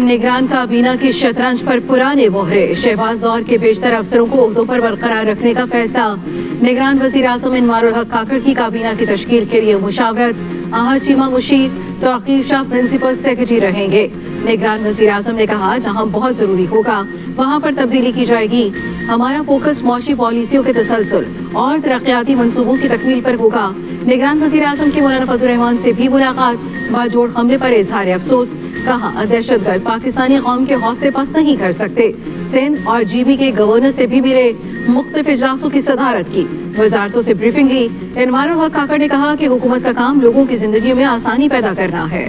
निगरान काबीना की शतरंज पर पुराने मोहरे। शहबाज दौर के बेशतर अफसरों को ओहदों पर बरकरार रखने का फैसला। निगरान वजीर आजम इनवारुल हक काकड़ की काबीना की तश्कील के लिए मुशावरत। आहद चीमा मुशीर तो अकील शाह प्रिंसिपल सेक्रेटरी रहेंगे। निगरान वजीर आजम ने कहा, जहां बहुत जरूरी होगा वहां पर तब्दीली की जाएगी। हमारा फोकस मौशी पॉलिसियों के तसलसल और तरक्याती मंसूबों की तकमील पर होगा। निगरान वजीर आजम की मौलाना फजल रहमान से भी मुलाकात। बाजोड़ हमले पर इजहार अफसोस। कहा, दहशतगर्द पाकिस्तानी कौम के हौसले पस्त नहीं कर सकते। सिंध और GB के गवर्नर से भी मिले। मुख्तलिफ इजलासों की सदारत की। वजारतों से ब्रीफिंग ली। इनवारुल हक काकड़ ने कहा कि हुकूमत का काम लोगों की जिंदगी में आसानी पैदा करना है।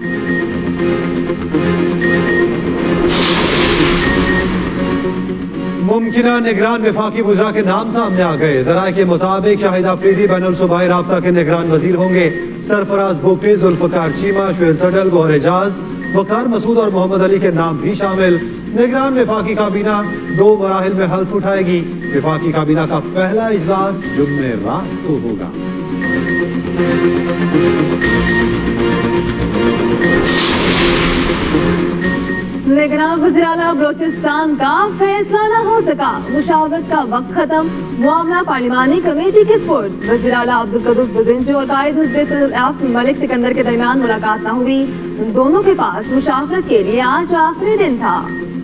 मुमकिना निगरान वफाकी वज़रा के नाम सामने आ गए। ज़राए के मुताबिक शाहिद अफरीदी बैनुल सूबाई राब्ता के निगरान वजीर होंगे। सरफराज बुगटी, जुल्फ़िकार चीमा, शुएब सडल, गौहर एजाज, वक़ार मसूद और मोहम्मद अली के नाम भी शामिल। निगरान वफाकी काबीना 2 मराहिल में हल्फ उठाएगी। वफाकी काबीना का पहला इजलास जुम्मेरात को होगा। निगरान वज़ीर आला बलोचिस्तान का फैसला न हो सका। मुशावरत का वक्त खत्म। मामला पार्लिमानी कमेटी के स्पुर्द। वज़ीर आला अब्दुल कद्दूस बज़िंजो और कायद हिज़्ब इत्तेलाफ मलिक सिकंदर के दरमियान मुलाकात न हुई। दोनों के पास मुशावरत के लिए आज आखिरी दिन था।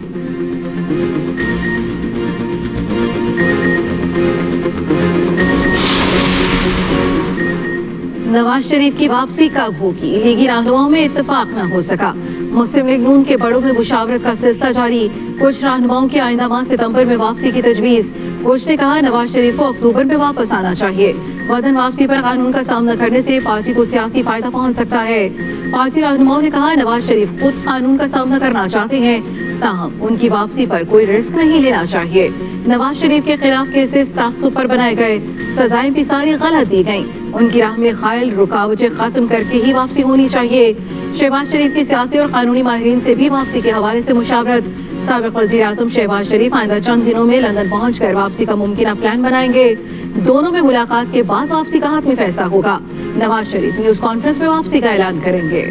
नवाज शरीफ की वापसी कब होगी? लीगी रहनुमाओं में इत्तेफाक न हो सका। मुस्लिम लीग नून के बड़ों में मुशावरत का सिलसिला जारी। कुछ रहनुमाओं की आइंदा माह सितंबर में वापसी की तजवीज। कुछ ने कहा, नवाज शरीफ को अक्टूबर में वापस आना चाहिए। वतन वापसी पर कानून का सामना करने से पार्टी को सियासी फायदा पहुंच सकता है। पार्टी रहनुमाओं ने कहा, नवाज शरीफ खुद कानून का सामना करना चाहते हैं, ताहम उनकी वापसी पर कोई रिस्क नहीं लेना चाहिए। नवाज शरीफ के खिलाफ केसेस तासुब पर बनाए गए। सजाएं भी सारी गलत दी गईं। उनकी राह में खायल रुकावटें खत्म करके ही वापसी होनी चाहिए। शहबाज शरीफ की सियासी और कानूनी माहिरीन से भी वापसी के हवाले से मुशावरत। साबिक वज़ीर आज़म शहबाज शरीफ आइंदा चंद दिनों में लंदन पहुंचकर वापसी का मुमकिन प्लान बनाएंगे। दोनों में मुलाकात के बाद वापसी का हतमी फैसला होगा। नवाज शरीफ न्यूज कॉन्फ्रेंस में वापसी का ऐलान करेंगे।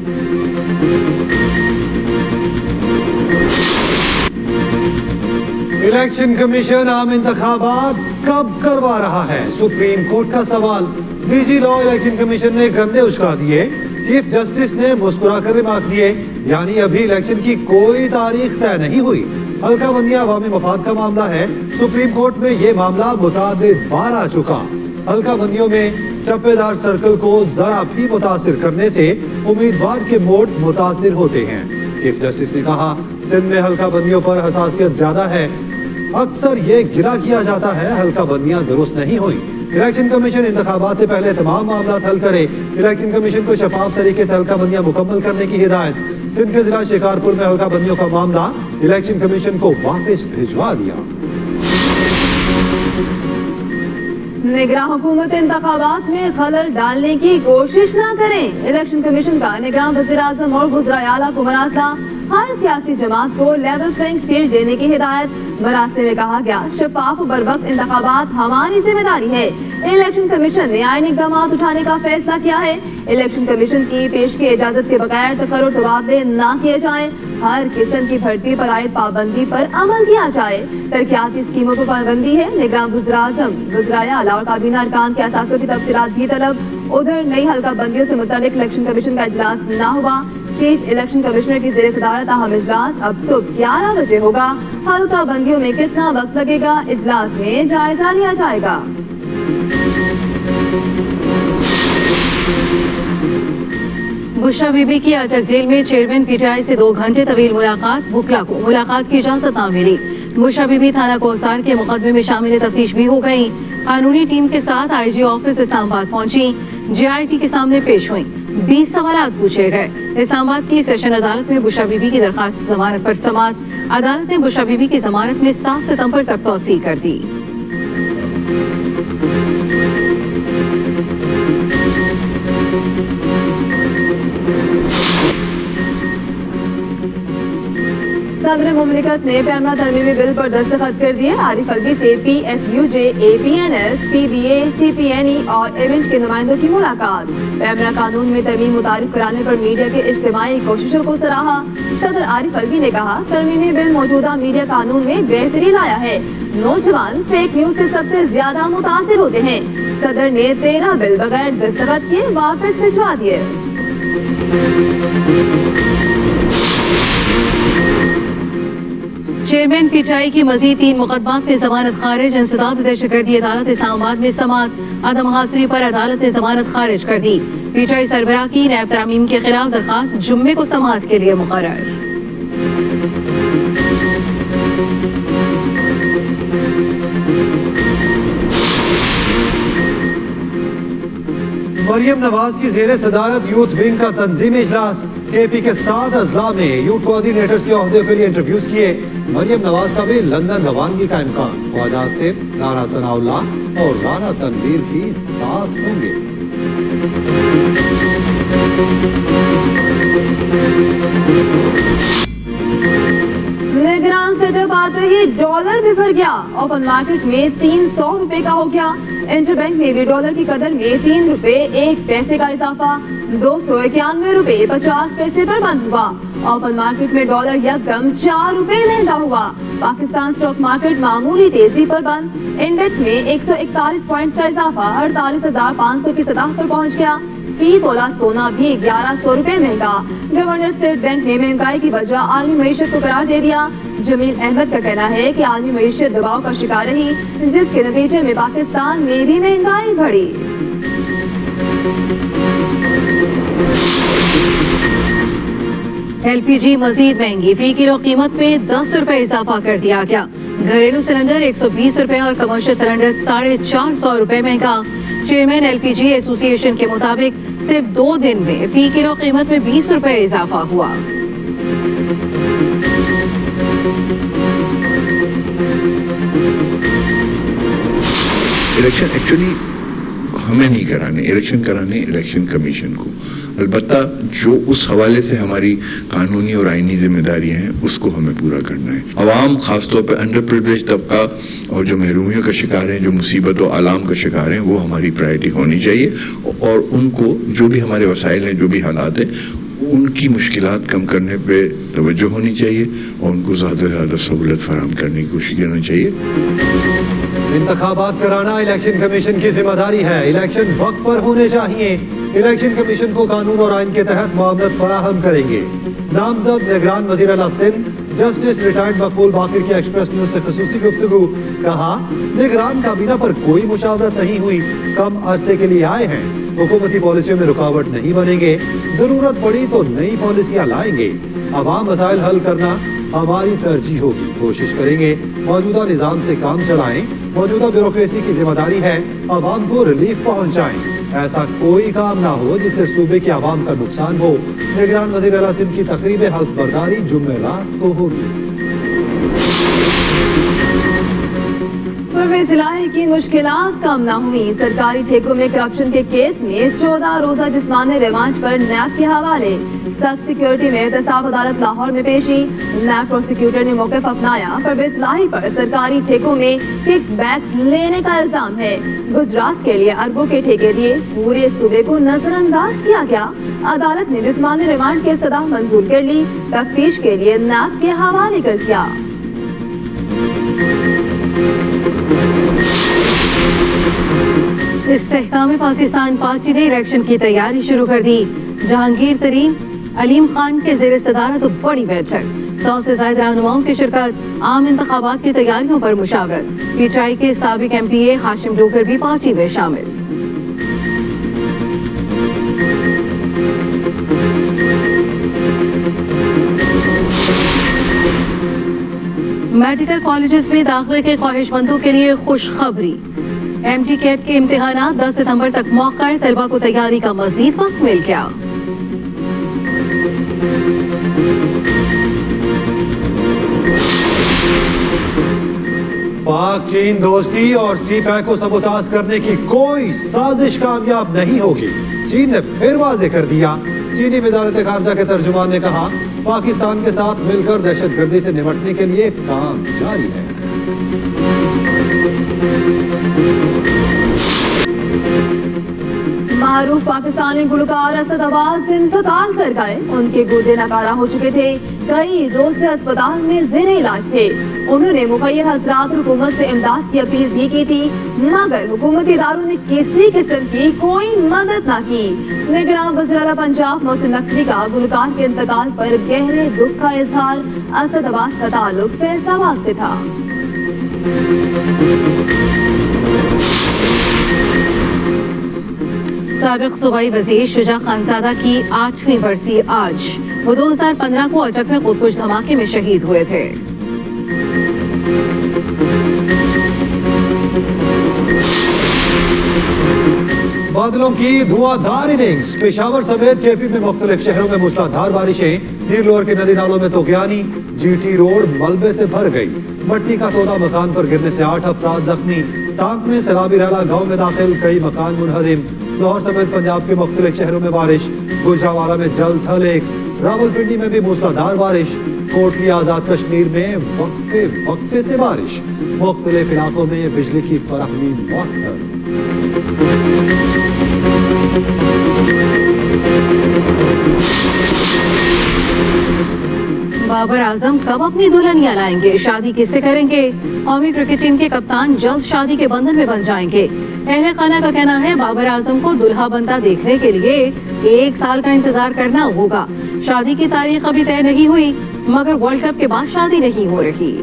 इलेक्शन कमीशन आम इंतखाबात कब करवा रहा है? सुप्रीम कोर्ट का सवाल। डीजी लॉ इलेक्शन कमीशन ने गंदे उचका दिए। चीफ जस्टिस ने मुस्कुराकर रिमार्क्स दिए, यानी अभी इलेक्शन की कोई तारीख तय नहीं हुई। हल्का बंदियां अवामी मफाद का मामला है। सुप्रीम कोर्ट में ये मामला मुतादिद बार आ चुका। हल्का बंदियों में टप्पेदार सर्कल को जरा भी मुतासिर करने से उम्मीदवार के वोट मुतासिर होते हैं। चीफ जस्टिस ने कहा, सिंध में हल्का बंदियों पर हसासियत ज्यादा है। अक्सर ये गिला किया जाता है हल्का बंदियां दुरुस्त नहीं हुई। इलेक्शन कमीशन इंतखाबात से पहले तमाम मामला हल करे। इलेक्शन कमीशन को शफाफ तरीके से हल्का बंदियां मुकम्मल करने की हिदायत। सिंध के जिला शिकारपुर में हल्का बंदियों का मामला इलेक्शन कमीशन को वापस भिजवा दिया। निगरान हुकूमत इंतखाबात में खलल डालने की कोशिश न करें। इलेक्शन कमीशन का निगरान वज़ीर आज़म और वज़राए आला को मरासला। हर सियासी जमात को लेवल प्लेइंग फील्ड देने की हिदायत। मरासले में कहा गया, शफाफ बरवक्त इंतखाबात हमारी जिम्मेदारी है। इलेक्शन कमीशन ने आईनी इक़दाम उठाने का फैसला किया है। इलेक्शन कमीशन की पेश की इजाजत के बगैर तकर्रुर तबादले न किए जाएं। हर किस्म की भर्ती पर आयद पाबंदी पर अमल किया जाए। तरक्याती स्कीमों पर पाबंदी है। निगरान वज़ीर आज़म, वज़राए आला और काबीना अरकान के असासों की तफसीलात भी तलब। उधर नई हल्का बंदियों से मुतालिक इलेक्शन कमीशन का इजलास न हुआ। चीफ इलेक्शन कमिश्नर की ज़ेर सदारत अहम इजलास अब सुबह 11 बजे होगा। हल्का बंदियों में कितना वक्त लगेगा, इजलास में जायजा लिया जाएगा। बुशरा बीबी की अटक जेल में चेयरमैन PTI से 2 घंटे तवील मुलाकात। वुकला को मुलाकात की इजाजत न मिली। बुशरा बीबी थाना कोसार के मुकदमे में शामिल तफ्तीश भी हो गई। कानूनी टीम के साथ IG ऑफिस इस्लामाबाद पहुंची। JIT के सामने पेश हुई। 20 सवाल पूछे गए। इस्लामाबाद की सेशन अदालत में बुशरा बीबी की दरखास्त जमानत पर समाअत। अदालत ने बुशरा बीबी की जमानत में 7 सितंबर तक तौसीह कर दी। सदर मुमलिकत ने पैमरा तरमीमी बिल पर दस्तखत कर दिए। आरिफ अलवी से PFUJ, APNS, PBA, CPNE और इवेंट के नुमाइंदों की मुलाकात। पैमरा कानून में तरमीम मुतारिफ कराने पर मीडिया की इज्तिमाई कोशिशों को सराहा। सदर आरिफ अलवी ने कहा, तरमीमी बिल मौजूदा मीडिया कानून में बेहतरी लाया है। नौजवान फेक न्यूज से सबसे ज्यादा मुतासिर होते हैं। सदर ने 13 बिल बगैर दस्तखत के वापस भिजवा दिए। चेयरमैन पीटीआई की मजीद 3 मुकदमात में जमानत खारिज। इंसदाद दहशतगर्दी अदालत इस्लामाबाद में समाअत अदम हाजिरी पर अदालत ने जमानत खारिज कर दी। पीटीआई सरबराह की नैब तरामीम के खिलाफ दरखास्त जुम्मे को समाअत के लिए मुकर्रर। मरियम नवाज की जेर सदारत यूथ विंग का तंजीमी इजलास। केपी के 7 अजला में यूथ कोऑर्डिनेटर्स के ओहदे के लिए इंटरव्यूज किए। मरियम नवाज का भी लंदन रवानगी का इम्कान। ख्वाजा आसिफ, राना सनाउल्लाह और राना तनवीर भी साथ होंगे। निगरान सेटअप आते ही डॉलर बिफर गया। ओपन मार्केट में 300 रुपए का हो गया। इंटरबैंक में भी डॉलर की कदर में 3 रुपए 1 पैसे का इजाफा 291 रुपए 50 पैसे पर बंद हुआ। ओपन मार्केट में डॉलर यकदम 4 रुपए महंगा हुआ। पाकिस्तान स्टॉक मार्केट मामूली तेजी पर बंद। इंडेक्स में 141 पॉइंट्स का इजाफा 48,500 की सतह पर पहुंच गया। फी तोला सोना भी 1100 रुपए महंगा। गवर्नर स्टेट बैंक ने महंगाई की वजह आलमी मईशत को करार दे दिया। जमील अहमद का कहना है कि आलमी मईशत दबाव का शिकार रही, जिसके नतीजे में पाकिस्तान में भी महंगाई बढ़ी। एलपीजी मजीद महंगी। फी किलो कीमत में 10 रुपए इजाफा कर दिया गया। घरेलू सिलेंडर 120 रुपए और कमर्शियल सिलेंडर 450 रुपए महंगा। चेयरमैन एलपीजी एसोसिएशन के मुताबिक सिर्फ 2 दिन में फी किलो कीमत में 20 रुपए इजाफा हुआ। इलेक्शन एक्चुअली हमें नहीं कराने, इलेक्शन कराने इलेक्शन कमीशन को। अलबत्ता जो उस हवाले से हमारी कानूनी और आईनी जिम्मेदारियां हैं उसको हमें पूरा करना है। अवाम, खासतौर पर अंडर प्रिविलेज तबका और जो महरूमियों का शिकार हैं, जो मुसीबत और आलाम का शिकार हैं, वो हमारी प्रायोरिटी होनी चाहिए और उनको जो भी हमारे वसाइल हैं, जो भी हालात हैं, उनकी मुश्किलात कम करने पे तवज्जो होनी चाहिए और उनको ज़्यादा से ज़्यादा सहूलत फराहम करने की कोशिश करनी चाहिए। इंतखाबात कराना इलेक्शन कमीशन की जिम्मेदारी है। इलेक्शन वक्त पर होने चाहिए। इलेक्शन कमीशन को कानून और आइन के तहत मुआवनत फराहम करेंगे। नामजद निगरान वज़ीर आला सिंध जस्टिस रिटायर्ड मकबूल बाकिर की एक्सप्रेस न्यूज से खुसूसी गुफ्तगू। कहा, निगरान काबीना पर कोई मुशावरत नहीं हुई, कम अरसे के लिए आए हैं, हुकूमती पॉलिसियों में रुकावट नहीं बनेंगे, जरूरत पड़ी तो नई पॉलिसियां लाएंगे। अवाम मसाइल हल करना हमारी तरजीह होगी, कोशिश करेंगे मौजूदा निजाम से काम चलाएं। मौजूदा ब्यूरोक्रेसी की जिम्मेदारी है अवाम को रिलीफ पहुंचाएं। ऐसा कोई काम ना हो जिससे सूबे के अवाम का नुकसान हो। निगरान वज़ीर आला सिंध की तकरीब हल्फ बर्दारी जुमेरात को होगी। परवेज इलाही की मुश्किलात कम न हुई। सरकारी ठेकों में करप्शन के केस में 14 रोजा जिस्मानी रिमांड पर नैब के हवाले। सख्त सिक्योरिटी में एहतसाब अदालत लाहौर में पेशी। नैब प्रोसिक्यूटर ने मौक़िफ़ अपनाया। परवेज इलाही पर सरकारी ठेकों में किकबैक्स लेने का इल्जाम है। गुजरात के लिए अरबों के ठेके दिए, पूरे सूबे को नजरअंदाज किया गया। अदालत ने जिस्मानी रिमांड की इस्तदाह मंजूर कर ली। तफ्तीश के लिए नैब के हवाले कर दिया। इस्तेहकाम पाकिस्तान पार्टी ने इलेक्शन की तैयारी शुरू कर दी। जहांगीर तरीन अलीम खान के ज़ेर सदारत बड़ी बैठक। 100 से ज़ायद रहनुमाओं की शिरकत। आम इंतखाबात की तैयारियों पर मुशावरत। पीटीआई के साबिक एमपीए हाशिम डोगर भी पार्टी में शामिल। मेडिकल कॉलेजेस में दाखिले के ख्वाहिशमंदों के लिए खुशखबरी। एमडी कैट के इम्तिहानात 10 सितंबर तक मौका। तलबा को तैयारी का मजीद वक्त मिल गया। पाक चीन दोस्ती और सीपैक को सबोताज करने की कोई साजिश कामयाब नहीं होगी। चीन ने फिर वाजे कर दिया। चीनी वज़ारत खारजा के तर्जुमान ने कहा, पाकिस्तान के साथ मिलकर दहशतगर्दी से निपटने के लिए काम जारी है। मारूफ मशहूर पाकिस्तानी गुलकार असद अब्बास इंतकाल कर गए। उनके गुर्दे नकारा हो चुके थे, कई रोज से अस्पताल में ज़ेरे इलाज थे। उन्होंने मुखय्यर हज़रात हुकूमत से इमदाद की अपील भी की थी, मगर हुकूमती इदारों ने किसी किस्म की कोई मदद न की। निगरान वज़ीर आला पंजाब मोहसिन नकवी का गुलकार के इंतकाल पर गहरे दुख का इजहार। असद अब्बास का ताल्लुक फैसलाबाद से था। साबिक सूबाई वजीर शुजा खानजादा की 8वीं बरसी आज। वो 2015 को अटक में खुदकुश धमाके में शहीद हुए थे। बादलों की धुआंधार इनिंग्स। पेशावर समेत केपी में मुख्तलिफ शहरों में मूसलाधार बारिशें। नीरलोर के नदी नालों में तोगयानी। जीटी रोड मलबे से भर गई। मट्टी का तोदा मकान पर गिरने से 8 अफराद जख्मी। टांक में सराबी राला गांव में दाखिल, कई मकान मुनहदिम। लाहौर समेत पंजाब के मुख्तलिफ शहरों में बारिश। गुजरावाला में जल थल एक। रावलपिंडी में भी मूसलाधार बारिश। कोटली आजाद कश्मीर में वक्फे से बारिश। मुख्तलिफ इलाकों में बिजली की फराहमी मुअत्तल। बाबर आजम कब अपनी दुल्हनियां लाएंगे? शादी किससे करेंगे? कौमी क्रिकेट टीम के कप्तान जल्द शादी के बंधन में बन जाएंगे। अहले खाना का कहना है बाबर आजम को दुल्हा बनता देखने के लिए 1 साल का इंतजार करना होगा। शादी की तारीख अभी तय नहीं हुई, मगर वर्ल्ड कप के बाद शादी नहीं हो रही।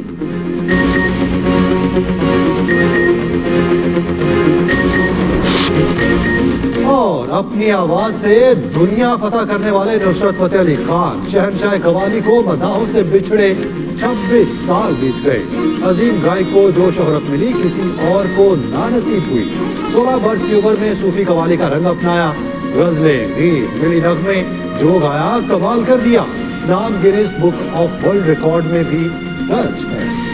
और अपनी आवाज से दुनिया फतह करने वाले नुसरत फतेह अली खान शहनशाह कवाली को मदाहों से बिछड़े 26 साल बीत गए। अजीम गाय को जो शोहरत मिली किसी और को नानसीब हुई। 16 वर्ष की उम्र में सूफी कवाली का रंग अपनाया। गजलें, गीत, मिली नगमे जो गाया कमाल कर दिया। नाम Guinness book of world record में भी दर्ज है।